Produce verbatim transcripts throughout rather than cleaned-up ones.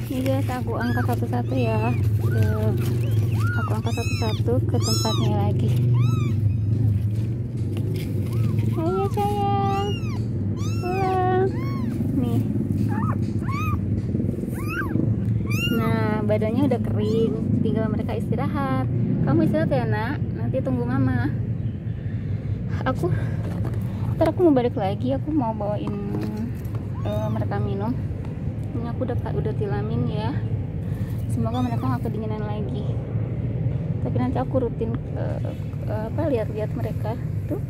Ini guys, aku angkat satu-satu ya. Tuh. Aku angkat satu-satu ke tempatnya lagi. Ayo sayang, pulang. Nih. Nah, badannya udah kering, tinggal mereka istirahat. Kamu istirahat ya nak, nanti tunggu mama. Aku, ntar aku mau balik lagi. Aku mau bawain uh, mereka minum. Ini aku udah udah tilamin ya. Semoga mereka nggak kedinginan lagi. Tapi nanti aku rutin uh, uh, apa lihat-lihat mereka tuh.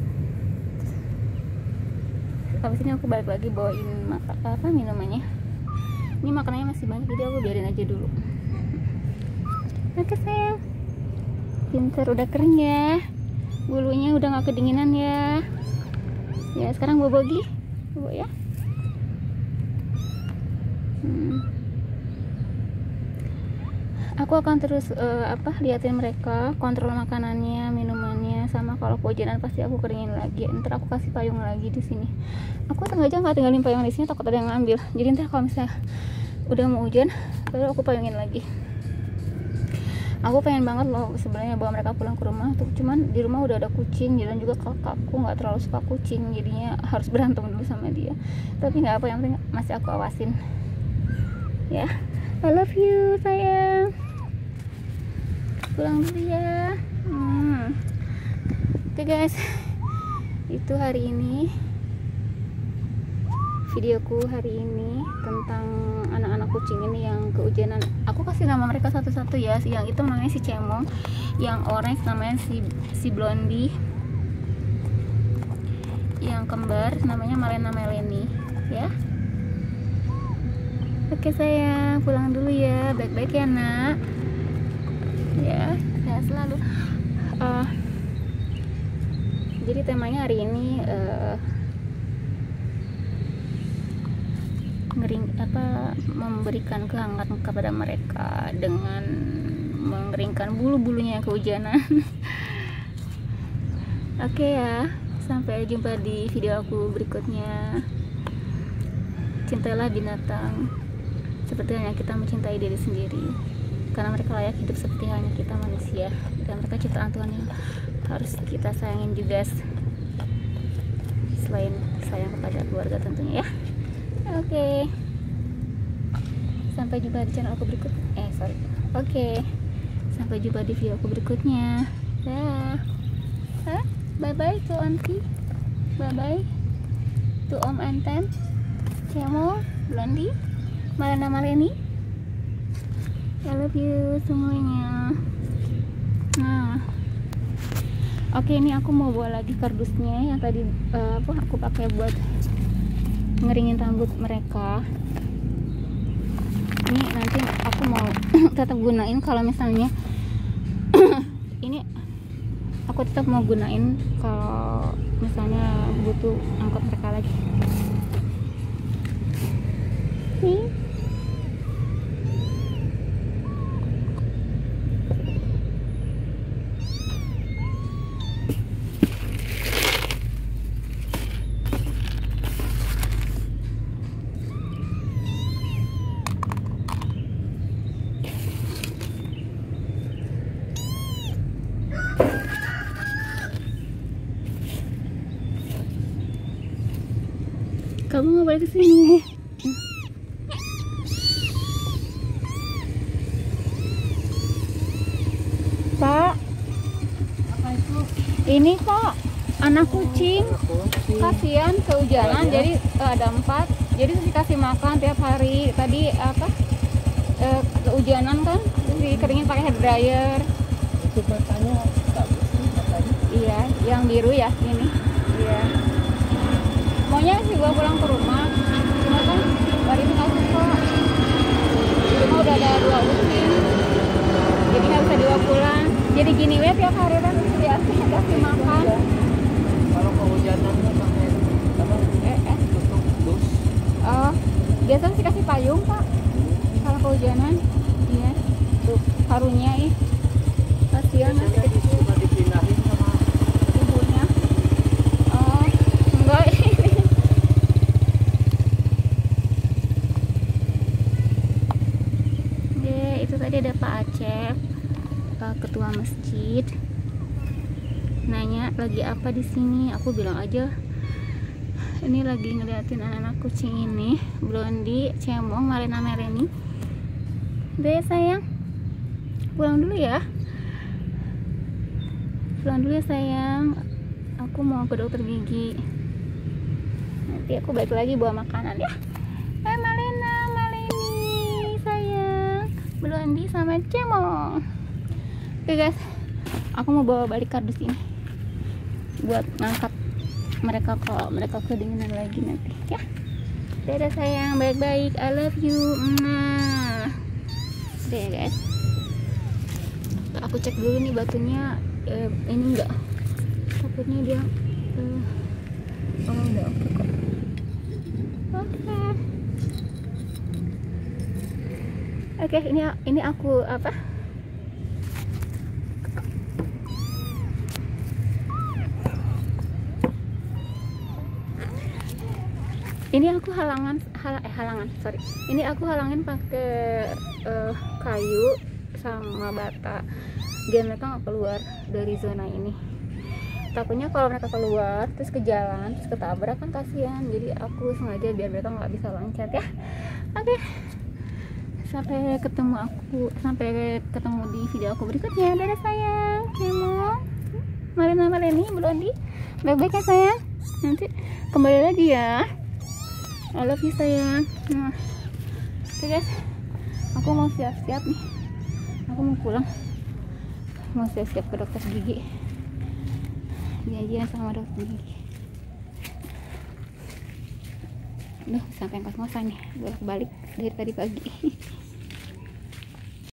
Habis ini aku balik lagi bawain apa minumannya. Ini makanannya masih banyak, jadi aku biarin aja dulu. Oke sayang, pintar, udah kering ya, bulunya udah nggak kedinginan ya. Ya sekarang bobo gi, bobo ya. Hmm. Aku akan terus uh, apa liatin mereka, kontrol makanannya, minumannya, sama kalau kehujanan pasti aku keringin lagi. Ntar aku kasih payung lagi di sini. Aku sengaja nggak tinggalin payung di sini, takut ada yang ngambil. Jadi ntar kalau misalnya udah mau hujan, baru aku payungin lagi. Aku pengen banget loh sebenarnya bawa mereka pulang ke rumah tuh, cuman di rumah udah ada kucing dan juga kakakku nggak terlalu suka kucing, jadinya harus berantem dulu sama dia. Tapi nggak apa, yang penting masih aku awasin. Ya, I love you sayang. Pulang dulu ya. Hmm. Oke guys, itu hari ini videoku hari ini tentang anak-anak kucing ini yang kehujanan. Aku kasih nama mereka satu-satu ya. Yang itu namanya si Cemong, yang orange namanya si si Blondie, yang kembar namanya Malena Meleni ya. Oke sayang, pulang dulu ya, baik-baik ya nak ya, sehat selalu. Uh, jadi temanya hari ini uh, ngering apa memberikan kehangatan kepada mereka dengan mengeringkan bulu-bulunya yang kehujanan. Oke ya, sampai jumpa di video aku berikutnya. Cintailah binatang seperti halnya kita mencintai diri sendiri, karena mereka layak hidup seperti halnya kita manusia, dan mereka ciptaan Tuhan yang harus kita sayangin juga, selain sayang kepada keluarga tentunya ya. Oke, okay. Sampai jumpa di channel aku berikut. Eh sorry. Oke, okay. Sampai jumpa di video aku berikutnya. Dah. Hah? Bye bye to Auntie. Bye bye to Om Anten, Cemo, Blondie, Malena Maleni. I love you semuanya. Nah, oke okay, ini aku mau bawa lagi kardusnya yang tadi uh, apa aku pakai buat ngeringin rambut mereka. Ini nanti aku mau tetap gunain kalau misalnya ini aku tetap mau gunain kalau misalnya butuh angkot mereka lagi. Nih. Kamu mau balik ke sini? Pak, apa itu? Ini kok anak kucing, kasihan kehujanan, jadi uh, ada empat, jadi dikasih makan tiap hari. Tadi apa? Uh, kehujanan kan, dikeringin pakai hair dryer. Itu matanya matanya? Iya, yang biru ya ini. Iya. Maunya sih gua pulang ke rumah, cuma kan hari ini nggak suka. Di rumah udah ada dua kucing, jadi nggak bisa dibawa pulang. Jadi gini weh tiap hari kan biasa kasih makan. Kalau kehujanannya pakai apa? Eh, eh. Tutup dus. Oh, biasanya sih kasih payung pak. Kalau kehujanan, iya. Tuh harunya ih, kasihan masih kecil. Cuma dipindahin sama Ibunya. Oh, enggak. itu tadi ada Pak Acep, uh, ketua masjid, nanya lagi apa di sini. Aku bilang aja ini lagi ngeliatin anak-anak kucing ini, Blondie, Cemong, Marina, Mereni. Udah ya sayang, pulang dulu ya, pulang dulu ya sayang. Aku mau ke dokter gigi, nanti aku balik lagi bawa makanan ya. Eh Malena, Maleni sayang, Blondie sama Cemong. Oke guys, aku mau bawa balik kardus ini buat ngangkat mereka kalau mereka kedinginan lagi nanti ya. Dadah sayang, baik-baik, I love you. Nah, udah ya guys, aku cek dulu nih batunya eh, ini enggak, takutnya dia eh, oh udah oke kok. Oke oke, ini ini aku apa, ini aku halangan hal, eh halangan sorry ini aku halangin pakai uh, kayu sama bata biar mereka nggak keluar dari zona ini. Takutnya kalau mereka keluar terus ke jalan terus ketabrak kan kasihan, jadi aku sengaja biar mereka nggak bisa loncat ya. Oke, sampai ketemu aku sampai ketemu di video aku berikutnya. Dadah sayang, Cemong, Marina, Mareni, Blondie, baik-baik ya sayang, nanti kembali lagi ya. I love you sayang. Nah, oke guys, aku mau siap-siap nih, aku mau pulang, mau siap-siap ke dokter gigi, janjian sama dokter gigi. Udah sampai ngos-ngosan nih, bolak-balik dari tadi pagi.